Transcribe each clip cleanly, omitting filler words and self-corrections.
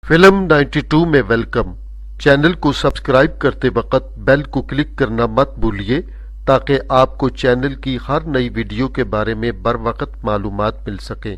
Film 92 में welcome. Channel को subscribe करते वक्त बेल को क्लिक करना मत भूलिए ताकि आपको चैनल की हर नई वीडियो के बारे में बर वक्त मालूमात मिल सकें।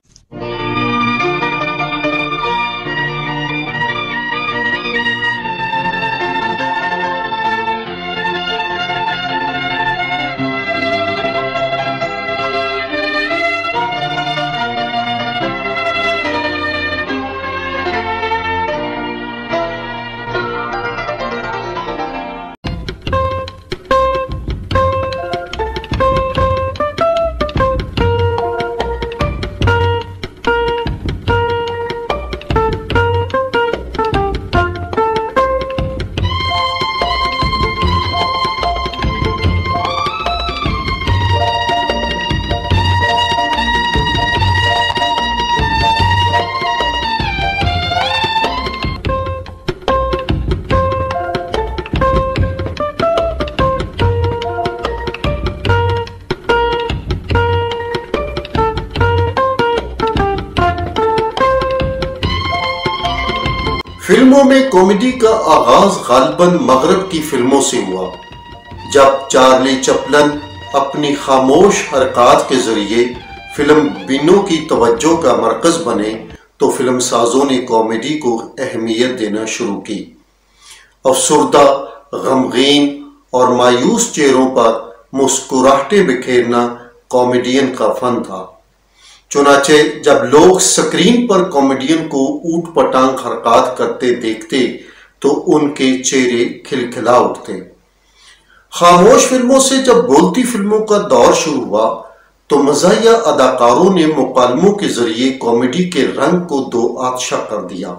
फिल्मों में कॉमेडी का आगाज गालिबन मगरब की फिल्मों से हुआ। जब चार्ली चैपलिन अपनी खामोश हरकत के जरिए फिल्म बीनों की तवज्जो का मरकज बने तो फिल्म साजों ने कॉमेडी को अहमियत देना शुरू की। अफसुर्दा, गमगीन और मायूस चेहरों पर मुस्कुराहटें बिखेरना कॉमेडियन का फन था। चुनाचे जब लोग स्क्रीन पर कॉमेडियन को ऊट पटांग हरकत करते देखते तो उनके चेहरे खिलखिला उठते। खामोश फिल्मों से जब बोलती फिल्मों का दौर शुरू हुआ तो मज़ाहिया अदाकारों ने मुकालमों के जरिए कॉमेडी के रंग को दो आतशा कर दिया।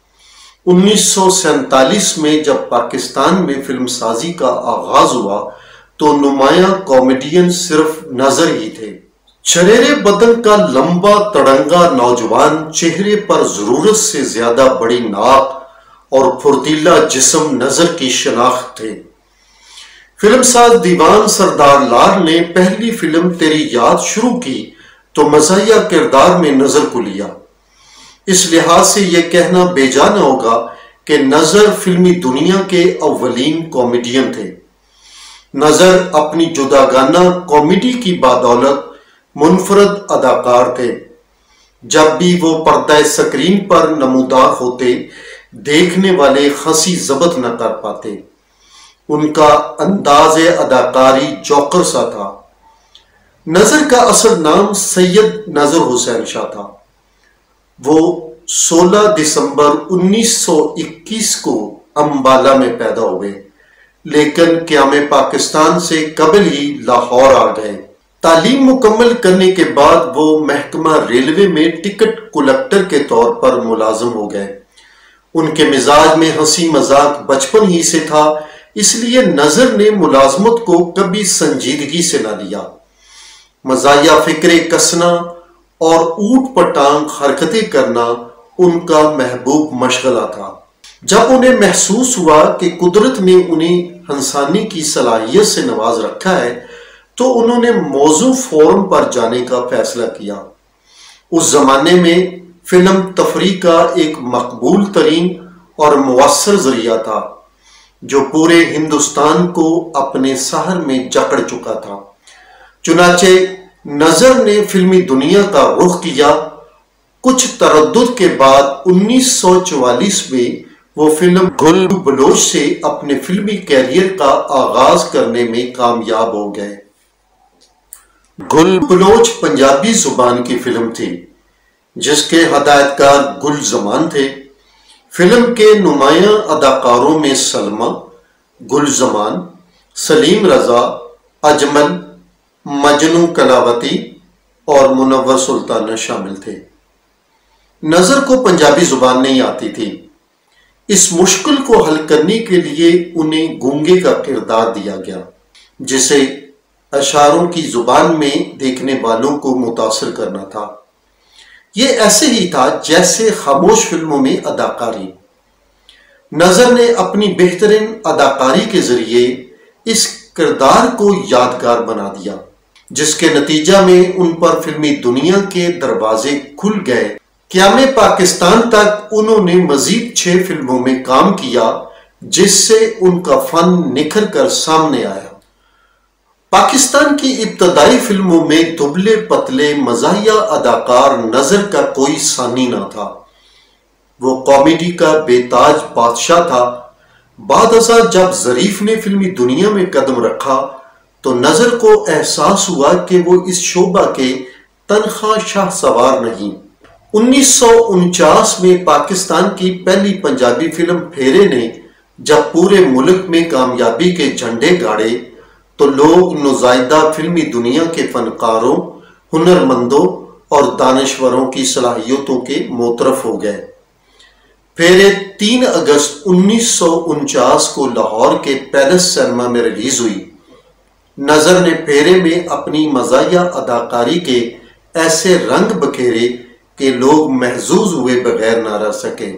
1947 में जब पाकिस्तान में फिल्म साजी का आगाज हुआ तो नुमायां कॉमेडियन सिर्फ नजर ही थे। शरेरे बदन का लंबा तड़ंगा नौजवान, चेहरे पर जरूरत से ज्यादा बड़ी नाक और फुर्तीला जिस्म नजर की शनाख्त थे। फिल्मसाज दीवान सरदार लाल ने पहली फिल्म तेरी याद शुरू की तो मज़ाहिया किरदार में नजर को लिया। इस लिहाज से यह कहना बेजान होगा कि नजर फिल्मी दुनिया के अव्वलीन कॉमेडियन थे। नजर अपनी जुदागाना कॉमेडी की बदौलत मुनफरद अदाकार थे। जब भी वो पर्दा स्क्रीन पर नमूदार होते देखने वाले हंसी जबत न कर पाते। उनका अंदाज़े अदाकारी जौकर सा था। नजर का असल नाम सैयद नजर हुसैन शाह था। वो 16 दिसंबर 1921 को अंबाला में पैदा हुए, लेकिन क़याम पाकिस्तान से कबल ही लाहौर आ गए। तालीम मुकम्मल करने के बाद वो महकमा रेलवे में टिकट कलेक्टर के तौर पर मुलाजिम हो गए। उनके मिजाज में हंसी मजाक बचपन ही से था, इसलिए नजर ने मुलाजमत को कभी संजीदगी से न लिया। मज़ाहिया फिक्रे कसना और ऊट पटांग हरकतें करना उनका महबूब मशगला था। जब उन्हें महसूस हुआ कि कुदरत ने उन्हें हंसाने की सलाहियत से नवाज रखा है तो उन्होंने मौजू फोरम पर जाने का फैसला किया। उस जमाने में फिल्म तफरीह का एक मकबूल तरीन और मुअस्सर जरिया था जो पूरे हिंदुस्तान को अपने सहर में जकड़ चुका था। चुनाचे नजर ने फिल्मी दुनिया का रुख किया। कुछ तरद्दुद के बाद 1944 में वो फिल्म गुल बलोच से अपने फिल्मी कैरियर का आगाज करने में कामयाब हो गए। गुल बलोच पंजाबी जुबान की फिल्म थी जिसके हदायतकार गुल जमान थे। फिल्म के नुमायां अदाकारों में सलमा, गुल जमान, सलीम रजा, अजमल, मजनू कलावती और मुनव्वर सुल्ताना शामिल थे। नजर को पंजाबी जुबान नहीं आती थी। इस मुश्किल को हल करने के लिए उन्हें गूंगे का किरदार दिया गया जिसे अशारों की जुबान में देखने वालों को मुतासिर करना था। ये ऐसे ही था जैसे खामोश फिल्मों में अदाकारी। नजर ने अपनी बेहतरीन अदाकारी के जरिए इस किरदार को यादगार बना दिया, जिसके नतीजा में उन पर फिल्मी दुनिया के दरवाजे खुल गए قیام پاکستان تک انہوں نے مزید 6 فلموں میں کام کیا جس سے ان کا فن نکھر کر سامنے آیا۔ پاکستان کی ابتدائی فلموں میں دبلے پتلے مزاحیہ اداکار نظر کا کوئی ثانی نہ تھا۔ وہ کامیڈی کا بے تاج بادشاہ تھا۔ بعد ازاں جب ظریف نے فلمی دنیا میں قدم رکھا تو نظر کو احساس ہوا کہ وہ اس شعبہ کے تنخواہ شاہ سوار نہیں۔ 1949 میں پاکستان کی پہلی پنجابی فلم پھیرے نے جب پورے ملک میں کامیابی کے جھنڈے گاڑے تو لوگ نزائیدہ فلمی دنیا کے فنکاروں، ہنرمندوں اور دانشوروں کی صلاحیتوں کے معترف ہو گئے۔ پھیرے 3 اگست 1949 کو لاہور کے پیلس سینما میں ریلیز ہوئی۔ نظر نے پھیرے میں اپنی مزاحیہ اداکاری کے ایسے رنگ بکھیرے کہ لوگ محظوظ ہوئے بغیر نہ رہ سکے۔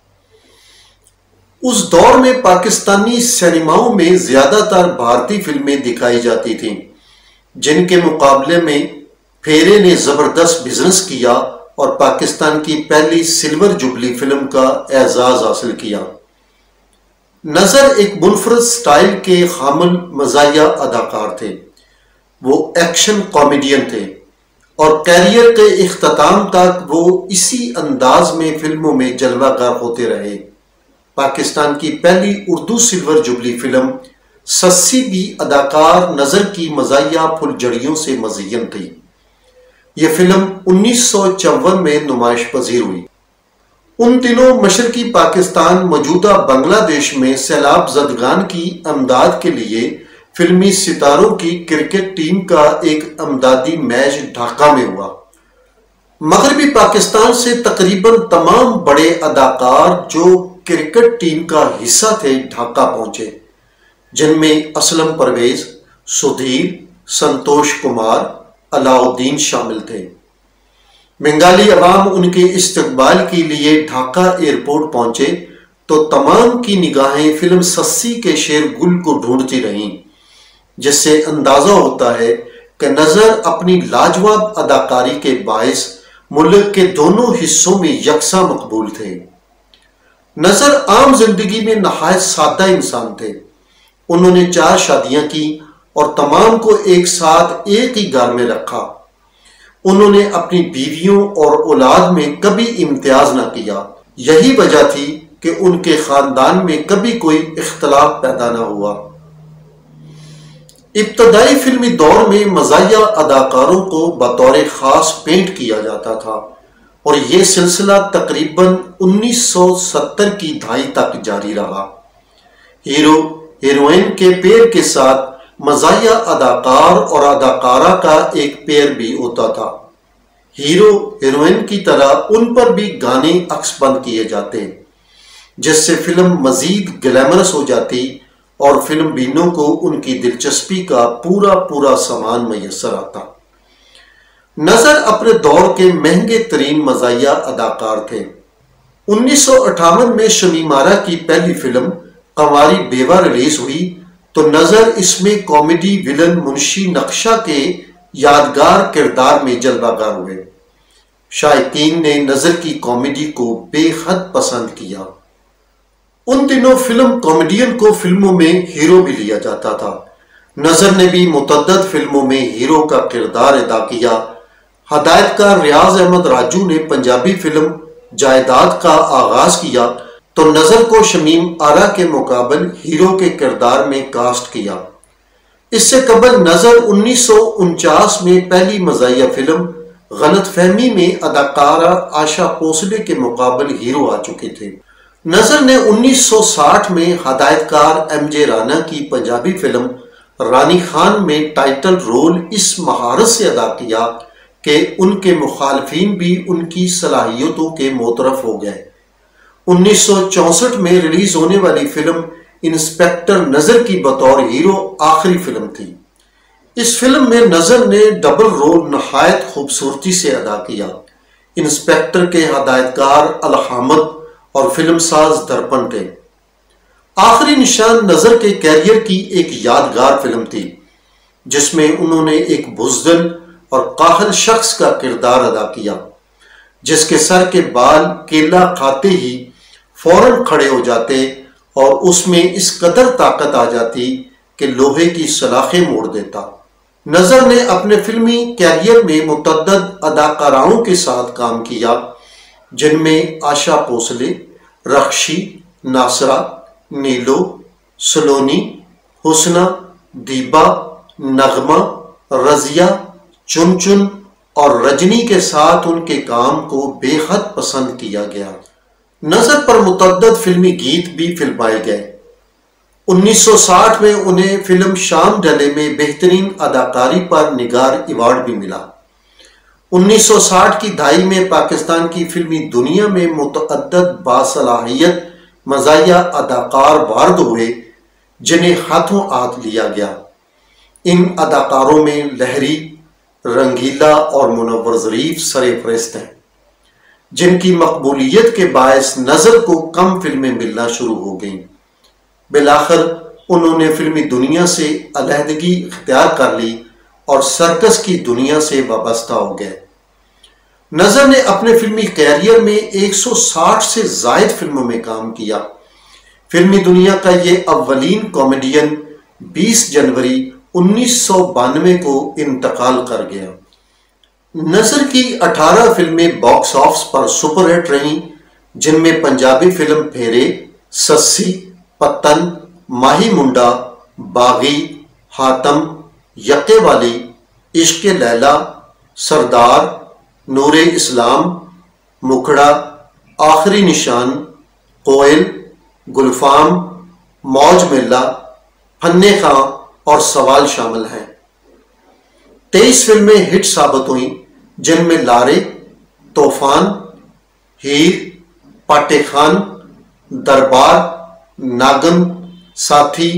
اس دور میں پاکستانی سینماؤں میں زیادہ تر بھارتی فلمیں دکھائی جاتی تھیں، جن کے مقابلے میں پھیرے نے زبردست بزنس کیا اور پاکستان کی پہلی سلور جبلی فلم کا اعزاز حاصل کیا۔ نظر ایک منفرد سٹائل کے حامل مزاحیہ اداکار تھے۔ وہ ایکشن کامیڈین تھے اور کیریئر کے اختتام تک وہ اسی انداز میں فلموں میں جلوہ گر ہوتے رہے۔ پاکستان کی پہلی اردو سلور جبلی فلم سسی بھی اداکار نظر کی مزاحیہ پھلجھڑیوں سے مزین تھی۔ یہ فلم 1954 میں نمائش پذیر ہوئی۔ ان دنوں مشرقی پاکستان موجودہ بنگلہ دیش میں سیلاب زدگان کی امداد کے لیے فلمی ستاروں کی کرکٹ ٹیم کا ایک امدادی میچ ڈھاکہ میں ہوا۔ مغربی پاکستان سے تقریباً تمام بڑے اداکار جو کرکٹ ٹیم کا حصہ تھے ڈھاکہ پہنچے، جن میں اسلم پرویز، سدھیر، سنتوش کمار، علاء الدین شامل تھے۔ بنگالی عوام ان کے استقبال کے لیے ڈھاکہ ایئرپورٹ پہنچے تو تمام کی نگاہیں فلم سسی کے شیر گل کو ڈھونڈتی رہیں، جس سے اندازہ ہوتا ہے کہ نظر اپنی لاجواب اداکاری کے باعث ملک کے دونوں حصوں میں یکساں مقبول تھے۔ نظر عام زندگی میں نہایت سادہ انسان تھے۔ انہوں نے 4 شادیاں کی اور تمام کو ایک ساتھ ایک ہی گھر میں رکھا۔ انہوں نے اپنی بیویوں اور اولاد میں کبھی امتیاز نہ کیا۔ یہی وجہ تھی کہ ان کے خاندان میں کبھی کوئی اختلاف پیدا نہ ہوا۔ ابتدائی فلمی دور میں مزاحیہ اداکاروں کو بطور خاص پینٹ کیا جاتا تھا اور یہ سلسلہ تقریباً 1970 کی دہائی تک جاری رہا۔ ہیرو ہیروئن کے پیر کے ساتھ مزاحیہ اداکار اور اداکارہ کا ایک پیر بھی ہوتا تھا۔ ہیرو ہیروئن کی طرح ان پر بھی گانے عکس بند کیے جاتے، جس سے فلم مزید گلیمرس ہو جاتی اور فلم بینوں کو ان کی دلچسپی کا پورا سامان میسر آتا۔ نظر اپنے دور کے مہنگے ترین مزاحیہ اداکار تھے۔ 1958 میں شمیم آرا کی پہلی فلم قماری بیوہ ریلیز ہوئی تو نظر اس میں کامیڈی ولن منشی نقشہ کے یادگار کردار میں جلوہ گر ہوئے۔ شائقین نے نظر کی کامیڈی کو بے حد پسند کیا۔ ان دنوں فلم کامیڈین کو فلموں میں ہیرو بھی لیا جاتا تھا۔ نظر نے بھی متعدد فلموں میں ہیرو کا کردار ادا کیا۔ ہدایت کار ریاض احمد راجو نے پنجابی فلم جائیداد کا آغاز کیا تو نظر کو شمیم آرا کے مقابل ہیرو کے کردار میں کاسٹ کیا۔ اس سے قبل نظر 1949 میں پہلی مزاحیہ فلم غلط فہمی میں اداکارہ آشا بھوسلے کے مقابل ہیرو آ چکے تھے۔ نظر نے 1960 میں ہدایت کار ایم جے رانا کی پنجابی فلم رانی خان میں ٹائٹل رول اس مہارت سے ادا کیا کہ ان کے مخالفین بھی ان کی صلاحیتوں کے معترف ہو گئے۔ 1964 میں ریلیز ہونے والی فلم انسپیکٹر نظر کی بطور ہیرو آخری فلم تھی۔ اس فلم میں نظر نے ڈبل رول نہایت خوبصورتی سے ادا کیا۔ انسپیکٹر کے ہدایت کار الحامد اور فلم ساز درپن تھے۔ آخری نشان نظر کے کیریئر کی ایک یادگار فلم تھی جس میں انہوں نے ایک بزدل اور کاہل شخص کا کردار ادا کیا۔ جس کے سر کے بال کیلا کھاتے ہی فوراً کھڑے ہو جاتے اور اس میں اس قدر طاقت آ جاتی کہ لوہے کی سلاخیں موڑ دیتا۔ نذر نے اپنے فلمی کیریئر میں متعدد اداکاراؤں کے ساتھ کام کیا، جن میں آشا بھوسلے، رخشی، ناصرہ، نیلو، سلونی، حسنہ، دیبا، نغمہ، رضیہ، چن چن اور رجنی کے ساتھ ان کے کام کو بے حد پسند کیا گیا۔ نذر پر متعدد فلمی گیت بھی فلمائے گئے۔ 1960 میں انہیں فلم شام ڈھلے میں بہترین اداکاری پر نگار ایوارڈ بھی ملا۔ 1960 کی دہائی میں پاکستان کی فلمی دنیا میں متعدد باصلاحیت مزاحیہ اداکار وارد ہوئے جنہیں ہاتھوں ہاتھ لیا گیا۔ ان اداکاروں میں لہری، رنگیلا اور منور ظریف سرفہرست ہیں، جن کی مقبولیت کے باعث نذر کو کم فلمیں ملنا شروع ہو گئیں۔ بالآخر انہوں نے فلمی دنیا سے علیحدگی اختیار کر لی اور سرکس کی دنیا سے وابستہ ہو گئے۔ نذر نے اپنے فلمی کیریئر میں 160 سے زائد فلموں میں کام کیا۔ فلمی دنیا کا یہ اولین کامیڈین 20 جنوری 1992 کو انتقال کر گیا۔ نذر کی 18 فلمیں باکس آفس پر سپر ہٹ رہیں، جن میں پنجابی فلم پھیرے، سسی، پتن، ماہی منڈا، باغی، حاتم، یکے والی، عشق لیلا، سردار، نور اسلام، مکھڑا، آخری نشان، کوئل، گلفام، موج میلہ، پھنے خاں اور سوال شامل ہیں۔ 23 فلمیں ہٹ ثابت ہوئیں، جن میں لارے، طوفان، ہیر، پاٹے خان، دربار، ناگن، ساتھی،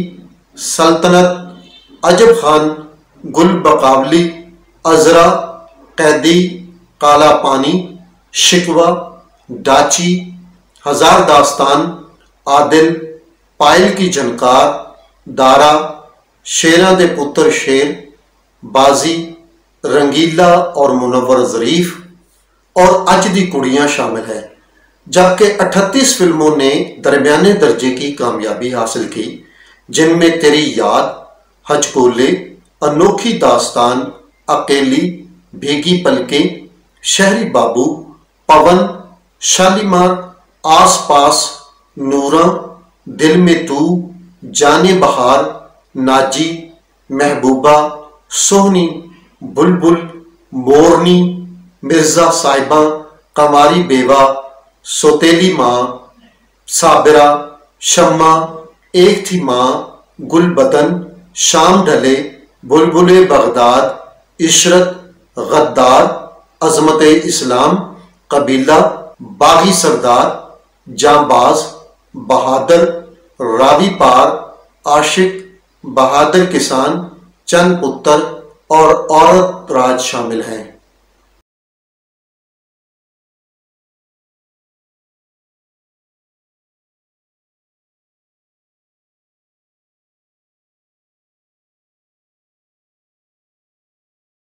سلطنت، عجب خان، گل بقاولی، عذرا، قیدی، کالا پانی، شکوہ، ڈاچی، ہزار داستان، عادل، پائل کی جھنکار، دارا، شیراں دے پتر شیر، بازی، رنگیلا اور منور ظریف اور اج دی کڑیاں شامل ہیں، جبکہ 38 فلموں نے درمیانے درجے کی کامیابی حاصل کی، جن میں تیری یاد، ہچکولے، انوکھی داستان، اکیلی، بھیگی پلکیں، شہری بابو، پون، شالیمار، آس پاس، نوراں، دل میں تو، جانے بہار، ناجی، محبوبہ، سونی، بلبل، مورنی، مرزا صاحبہ، قماری بیوہ، سوتیلی ماں، صابرہ، شمع، ایک تھی ماں، گل بدن، شام ڈھلے، بلبل بغداد، عشرت، غدار، عظمت اسلام، قبیلہ، باغی سردار، جاں باز، بہادر، راوی پار، عاشق، بہادر کسان، چند پتر اور عورت راج شامل ہیں۔